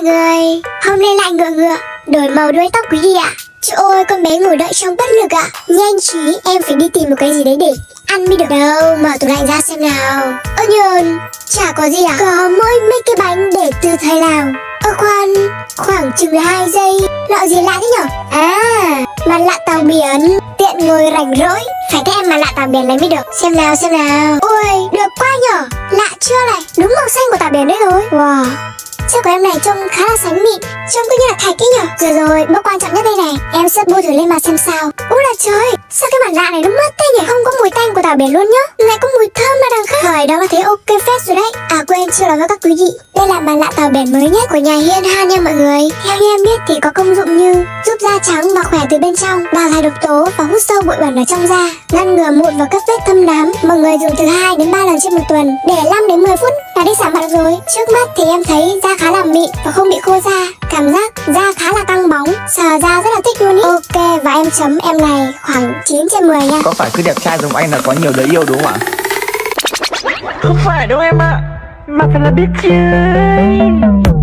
mọi người. Hôm nay lại ngựa đổi màu đuôi tóc quý vị ạ. Trời ơi, con bé ngồi đợi trong bất lực ạ. Nhanh trí, em phải đi tìm một cái gì đấy để ăn mới được. Đâu, mở tủ lạnh ra xem nào. Ơ nhờn, chả có gì à? Có mỗi mấy cái bánh để từ thời nào. Khoan, khoảng chừng 2 giây. Lọ gì lạ thế nhở? À, mặt lạ tàu biển. Tiện ngồi rảnh rỗi, phải cái em mặt lạ tàu biển này mới được. Xem nào. Ôi, được quá nhở. Lạ chưa này, đúng màu xanh của tàu biển đấy rồi. Wow, chiếc của em này trông khá là sánh mịn, trông cứ như là thạch ấy nhở. Rồi, bước quan trọng nhất đây này, em sẽ bôi thử lên mặt xem sao. Ôi là trời, sao cái mặt lạ này nó mất thế nhỉ? Không có mùi tanh của tàu biển luôn nhá, lại có mùi thơm mà đằng khác. Thời đó là thấy ok phết rồi đấy. À quên, chưa nói với các quý vị, đây là mặt lạ tàu biển mới nhất của nhà Hiên Han nha mọi người. Theo như em biết thì có công dụng như giúp da trắng và khỏe từ bên trong, đào thải độc tố và hút sâu bụi bẩn ở trong da, ngăn ngừa mụn và các vết thâm nám. Mọi người dùng từ 2 đến 3 lần trên một tuần, để 5 đến 10 phút là đi xả mặt rồi. Trước mắt thì em thấy da khá là mịn và không bị khô da, cảm giác da khá là căng bóng, sờ da rất là thích luôn ý. Ok, và em chấm em này khoảng 9 trên 10 nha. Có phải cứ đẹp trai giống anh là có nhiều đứa yêu đúng không ạ? Không phải đâu em ạ, mà phải là biết chơi.